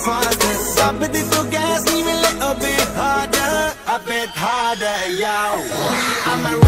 faster. Stop it to gas, even a little bit harder, a bit harder, yo. I'm a